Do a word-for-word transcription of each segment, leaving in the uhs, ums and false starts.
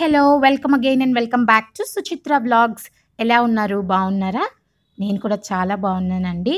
Hello! Welcome again and welcome back to Suchitra vlogs. ఎలా ఉన్నారు? బావున్నారా? నేను కూడా చాలా బావున్నానండి.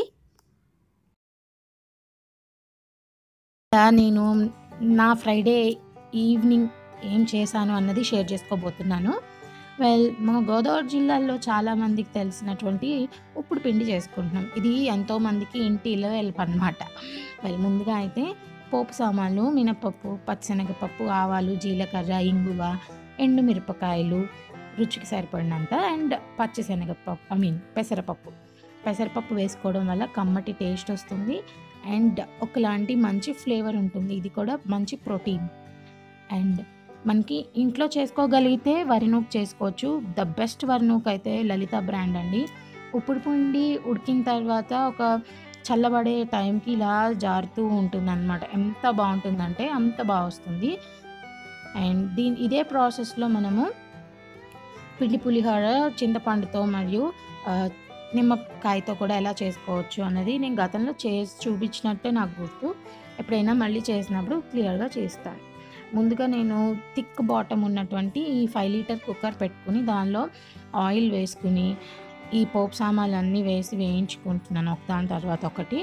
ఆహ్, నేను నా ఫ్రైడే ఈవినింగ్ ఏం చేశాను అన్నది షేర్ చేసుకోబోతున్నాను. వెల్ మా గోదావరి జిల్లాలో చాలామందికి తెలిసినటువంటి ఉప్పుడు పిండి చేసుకుంటున్నాం. ఇది ఎంతోమందికి ఇంటి ఇలవేల్పనమాట. వెల్ ముందుగా అయితే పోపు సామాన్లు మినపప్పు, పచ్చిశనగపప్పు, ఆవాలు, జీలకర్ర, ఇంగువ, ఎండుమిరపకాయలు, రుచికి సరిపడినంత అండ్ పచ్చిశనగపప్పు ఐ మీన్ పెసరపప్పు. పెసరపప్పు వేసుకోవడం వల్ల కమ్మటి టేస్ట్ వస్తుంది. అండ్ ఒకలాంటి మంచి ఫ్లేవర్ ఉంటుంది. ఇది కూడా మంచి ప్రోటీన్. అండ్ మనకి ఇంట్లో చేసుకోగలిగితే వరి నూక చేసుకోవచ్చు. ద బెస్ట్ వరి నూక అయితే లలిత బ్రాండ్ అండి. ఉప్పుడు పిండి ఉడికిన తర్వాత ఒక చల్లబడే టైంకి ఇలా జారుతూ ఉంటుందనమాట. ఎంత బావుంటుందంటే అంత బా వస్తుంది. అండ్ దీని ఇదే ప్రాసెస్‌లో మనము పిండి పులిహోర చింతపండుతో మరియు ఆహ్, నిమ్మకాయతో కూడా ఎలా చేసుకోవచ్చు అన్నది నేను గతంలో చేసి చూపించినట్టే నాకు గుర్తు. ఎప్పుడైనా మళ్ళీ చేసినప్పుడు క్లియర్‌గా చేస్తాను. ముందుగా నేను థిక్ బాటమ్ ఉన్నటువంటి ఈ ఐదు లీటర్ కుక్కర్ పెట్టుకొని దానిలో ఆయిల్ వేసుకొని, ఈ పోపు సామాన్లన్నీ వేసి వేయించుకుంటున్నాను ఒకదాని తర్వాత ఒకటి.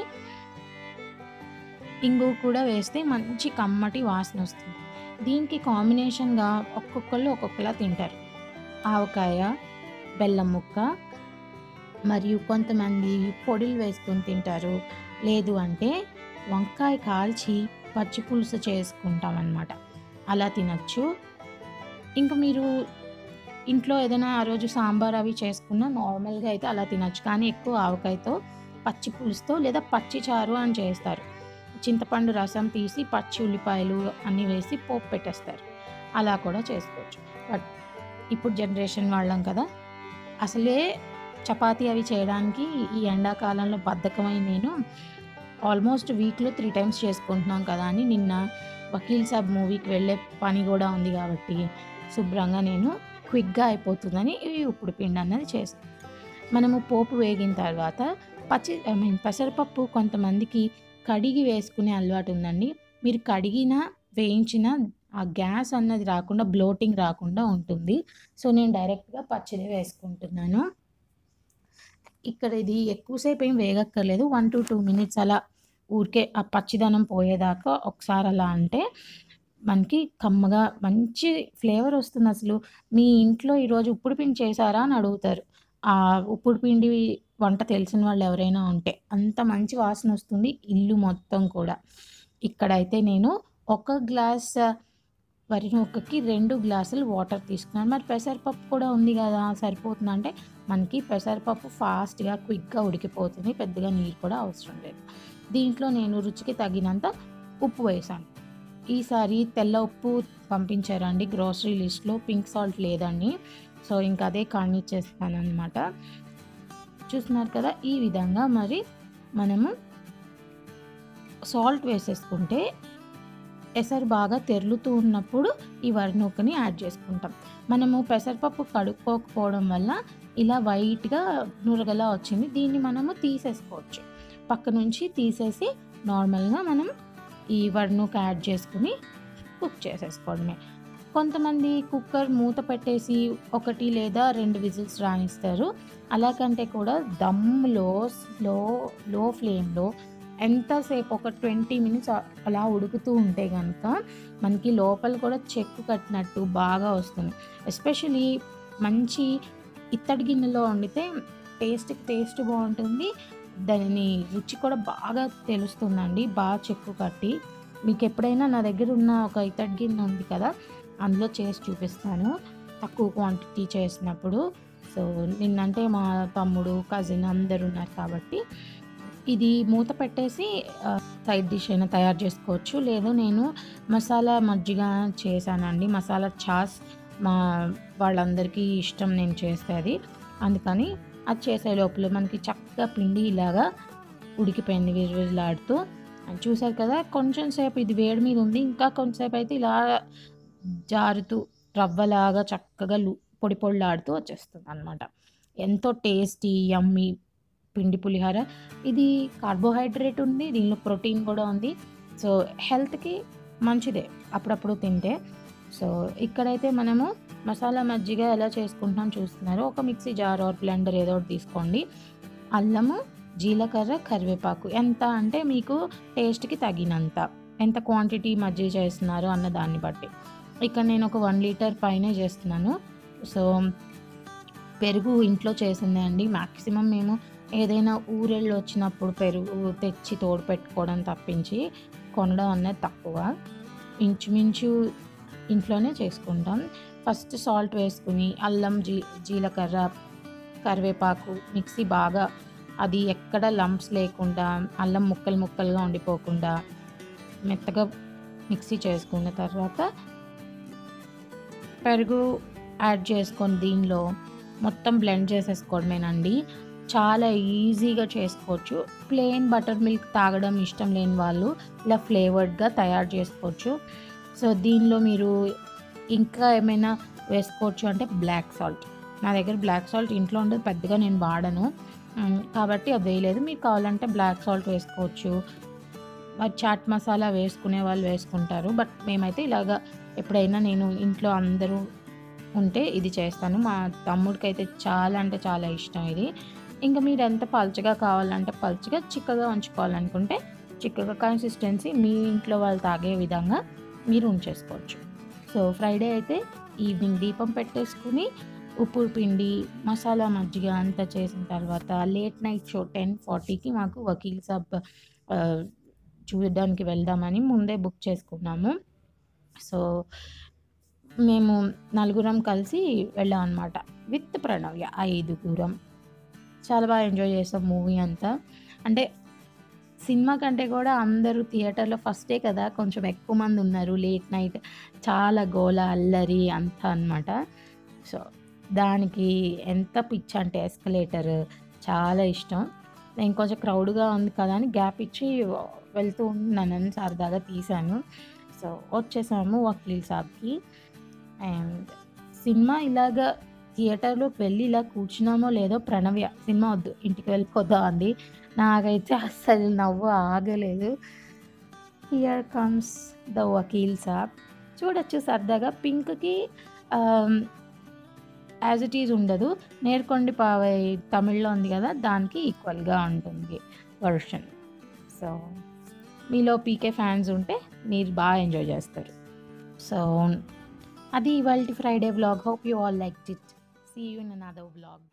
ఇంగువ కూడా వేస్తే మంచి కమ్మటి వాసనొస్తుంది. దీనికి కాంబినేషన్‌గా ఒక్కొక్కళ్ళు ఒక్కొక్కలా తింటారు. ఆవకాయ, బెల్లం ముక్క మరియు కొంతమంది పొడిలు వేసుకొని తింటారు. లేదు అంటే వంకాయ కాల్చి పచ్చి పులుసు చేసుకుంటామనమాట. అలా తినొచ్చు. ఇంక మీరు ఇంట్లో ఏదైనా ఆ రోజు సాంబార్ అవి చేసుకున్నా నార్మల్‌గా అయితే అలా తినొచ్చు. కానీ ఎక్కువ ఆవకాయతో, పచ్చి పులుసుతో లేదా పచ్చి చారు అని చేస్తారు. చింతపండు రసం తీసి పచ్చి ఉల్లిపాయలు అన్నీ వేసి పోపు పెట్టేస్తారు. అలా కూడా చేసుకోవచ్చు. బట్ ఇప్పుడు జనరేషన్ వాళ్ళం కదా! అసలే చపాతీ అవి చేయడానికి ఈ ఎండాకాలంలో బద్ధకమై నేను ఆల్మోస్ట్ వీక్‌లో మూడు టైమ్స్ చేసుకుంటున్నాం కదా! అని నిన్న 'వకీల్ సాబ్' మూవీకి వెళ్ళే పని గూడా ఉంది గాబట్టి శుభ్రంగా నేను క్విక్‌గా అయిపోతుందని ఈ ఉప్పుడు పిండి అన్నది చేశాను. మనము పోపు వేగిన తర్వాత పచ్చి ఐ మీన్ పెసరపప్పు కొంతమందికి కడిగి వేసుకునే అలవాటు ఉందండి. మీరు కడిగినా, వేయించినా ఆ గ్యాస్ అన్నది రాకుండా బ్లోటింగ్ రాకుండా ఉంటుంది. సో, నేను డైరెక్ట్‌గా పచ్చిదే వేసుకుంటున్నాను. ఇక్కడ ఇది ఎక్కువ సేపు ఏం వేగక్కర్లేదు. ఒకటి రెండు మినిట్స్ అలా ఊరికే ఆ పచ్చిదనం పోయేదాకా ఒకసారి అలా అంటే మనకి కమ్మగా మంచి ఫ్లేవర్ వస్తుందసలు. మీ ఇంట్లో ఈరోజు ఉప్పుడు పిండి చేశారా అని అడుగుతారు. ఆ ఉప్పుడు పిండి వంట తెలిసిన వాళ్ళు ఎవరైనా ఉంటే. అంత మంచి వాసనొస్తుంది ఇల్లు మొత్తం కూడా. ఇక్కడైతే నేను ఒక గ్లాస్ వరి నూకకి రెండు గ్లాసులు వాటర్ తీసుకున్నాను. మరి పెసరపప్పు కూడా ఉంది గదా! సరిపోతుందంటే మనకి పెసరపప్పు ఫాస్ట్‌గా, క్విక్‌గా ఉడికిపోతుంది. పెద్దగా నీరు కూడా అవసరం లేదు. దీంట్లో నేను రుచికి తగినంత ఉప్పు వేశాను. ఈసారి తెల్ల ఉప్పు పంపించారండి గ్రోసరీ లిస్ట్‌లో. పింక్ సాల్ట్ లేదండి. సో, ఇంక అదే కానిచ్చేస్తాననమాట. చూస్తున్నారు కదా! ఈ విధంగా మరి మనము సాల్ట్ వేసేసుకుంటే ఎసరు బాగా తెరులుతూ ఉన్నప్పుడు ఈ వరి నూకని యాడ్ చేసుకుంటాం. మనము పెసరపప్పు కడుక్కోకపోవడం వల్ల ఇలా వైట్‌గా నురగలా వచ్చింది. దీన్ని మనము తీసేసుకోవచ్చు. పక్క నుంచి తీసేసి నార్మల్‌గా మనం ఈ వరి నూక యాడ్ చేసుకొని కుక్ చేసేసుకోవడమే. కొంతమంది కుక్కర్ మూత పెట్టేసి ఒకటి లేదా రెండు విజిల్స్ రానిస్తారు. అలా కంటే కూడా దమ్‌లో స్లో లో ఫ్లేమ్‌లో ఎంతసేపు ఒక ఇరవై మినిట్స్ అ అలా ఉడుకుతూ ఉంటే గనక మనకి లోపల కూడా చెక్కు కట్టినట్టు బాగా వస్తుంది. ఎస్పెషల్లీ మంచి ఇత్తడి గిన్నెలో వండితే టేస్ట్‌కి టేస్ట్ బావుంటుంది. దాని రుచి కూడా బాగా తెలుస్తుందండి. బాగా చెక్కు కట్టి. మీకెప్పుడైనా నా దగ్గర ఉన్న ఒక ఇత్తడి గిన్నె ఉంది కదా! అందులో చేసి చూపిస్తాను. తక్కువ క్వాంటిటీ చేసినప్పుడు. సో, నిన్నంటే మా తమ్ముడు, కజిన్ అందరూ ఉన్నారు కాబట్టి ఇది మూత పెట్టేసి ఆహ్, సైడ్ డిష్ అయినా తయారు చేసుకోవచ్చు. లేదు నేను మసాలా మజ్జిగ చేశానండి. మసాలా చాస్ మా వాళ్ళందరికీ ఇష్టం నేను చేస్తే అది. అందుకని అది చేసే లోపల మనకి చక్కగా పిండి ఇలాగా ఉడికిపోయింది విజవిజలాడుతూ. చూసారు కదా! కొంచెం సేపు ఇది వేడి మీద ఉంది. ఇంకా కొంచెంసేపు అయితే ఇలా జారుతూ రవ్వలాగా చక్కగా లు పొడి పొడిలాడుతూ వచ్చేస్తుందనమాట. ఎంతో టేస్టీ, యమ్మీ పిండి పులిహోర. ఇది కార్బోహైడ్రేట్ ఉంది. దీనిలో ప్రోటీన్ కూడా ఉంది. సో, హెల్త్‌కి మంచిదే అప్పుడప్పుడు తింటే. సో, ఇక్కడైతే మనము మసాలా మజ్జిగ ఎలా చేసుకుంటున్నాం చూస్తున్నారు. ఒక మిక్సీ జార్ ఆర్ బ్లెండర్ ఏదో ఒకటి తీసుకోండి. అల్లము, జీలకర్ర, కరివేపాకు ఎంత అంటే మీకు టేస్ట్‌కి తగినంత. ఎంత క్వాంటిటీ మజ్జిగ చేస్తున్నారో అన్న దాన్ని బట్టి. ఇక్కడ నేను ఒక వన్ లీటర్ పైనే చేస్తున్నాను. సో, పెరుగు ఇంట్లో చేసిందే అండి. మాక్సిమం మేము ఏదైనా ఊరెళ్ళి వచ్చినప్పుడు పెరుగు తెచ్చి తోడు పెట్టుకోవడం తప్పించి కొనడం అనేది తక్కువ. ఇంచుమించు ఇంట్లోనే చేసుకుంటాం. ఫస్ట్ సాల్ట్ వేసుకొని అల్లం, జీ జీలకర్ర, కరివేపాకు మిక్సీ బాగా అది ఎక్కడ లంప్స్ లేకుండా అల్లం ముక్కలు ముక్కలుగా ఉండిపోకుండా మెత్తగా మిక్సీ చేసుకున్న తర్వాత పెరుగు యాడ్ చేసుకొని దీనిలో మొత్తం బ్లెండ్ చేసేసుకోవడమేనండి. చాలా ఈజీగా చేసుకోవచ్చు. ప్లెయిన్ బటర్ మిల్క్ తాగడం ఇష్టం లేని వాళ్ళు ఇలా ఫ్లేవర్డ్‌గా తయారు చేసుకోవచ్చు. సో, దీనిలో మీరు ఇంకా ఏమైనా వేసుకోవచ్చు అంటే బ్లాక్ సాల్ట్. నా దగ్గర బ్లాక్ సాల్ట్ ఇంట్లో ఉండదు, పెద్దగా నేను వాడను. హ్మ్. కాబట్టి అది వేయలేదు. మీకు కావాలంటే బ్లాక్ సాల్ట్ వేసుకోవచ్చు. మరి చాట్ మసాలా వేసుకునే వాళ్ళు వేసుకుంటారు. బట్ మేమైతే ఇలాగా ఎప్పుడైనా నేను ఇంట్లో అందరూ ఉంటే ఇది చేస్తాను. మా తమ్ముడికైతే చాలా అంటే చాలా ఇష్టం ఇది. ఇంక మీరు ఎంత పల్చగా కావాలంటే పల్చగా, చిక్కగా ఉంచుకోవాలనుకుంటే చిక్కగా కన్సిస్టెన్సీ మీ ఇంట్లో వాళ్ళు తాగే విధంగా మీరు ఉంచేసుకోవచ్చు. సో, ఫ్రైడే అయితే ఈవినింగ్ దీపం పెట్టేసుకొని ఉప్పు పిండి, మసాలా మజ్జిగ అంతా చేసిన తర్వాత లేట్ నైట్ షో పది నలభైకి మాకు వకీల్ సాబ్ ఆహ్, చూడడానికి వెళ్దామని ముందే బుక్ చేసుకున్నాము. సో, మేము నలుగురం కలిసి వెళ్ళామనమాట. విత్ ప్రణవ్య ఐదుగురం. చాలా బాగా ఎంజాయ్ చేసాం మూవీ అంతా. అంటే సినిమా కంటే కూడా అందరూ థియేటర్‌లో ఫస్ట్ డే కదా! కొంచెం ఎక్కువ మంది ఉన్నారు. లేట్ నైట్ చాలా గోల, అల్లరి అంతా అనమాట. సో, దానికి ఎంత పిచ్చంటే ఎస్కలేటర్ చాలా ఇష్టం. నేను కొంచెం క్రౌడ్‌గా ఉంది కదా అని గ్యాప్ ఇచ్చి వెళ్తూ ఉన్నానని సరదాగా తీశాను. సో, వచ్చేసాము వకీల్ సాబ్‌కి. అండ్ సినిమా ఇలాగా థియేటర్‌లోకి వెళ్ళి ఇలా కూర్చున్నామో లేదో ప్రణవ్య సినిమా వద్దు ఇంటికి వెళ్ళిపోదాం అంది. నాకైతే అస్సలు నవ్వు ఆగలేదు. Here comes the Vakeel Saab. చూడొచ్చు సరదాగా పింక్‌కి ఆహ్, యాజ్ ఇట్ ఈజ్ ఉండదు. 'నేర్కొండి పావై' తమిళ్‌లో ఉంది కదా! దానికి ఈక్వల్‌గా ఉంటుంది వర్షన్. సో, మీలో పీకే ఫ్యాన్స్ ఉంటే మీరు బాగా ఎంజాయ్ చేస్తారు. సో, అది ఇవాల్టి Friday vlog. Hope you all liked it. See you in another vlog.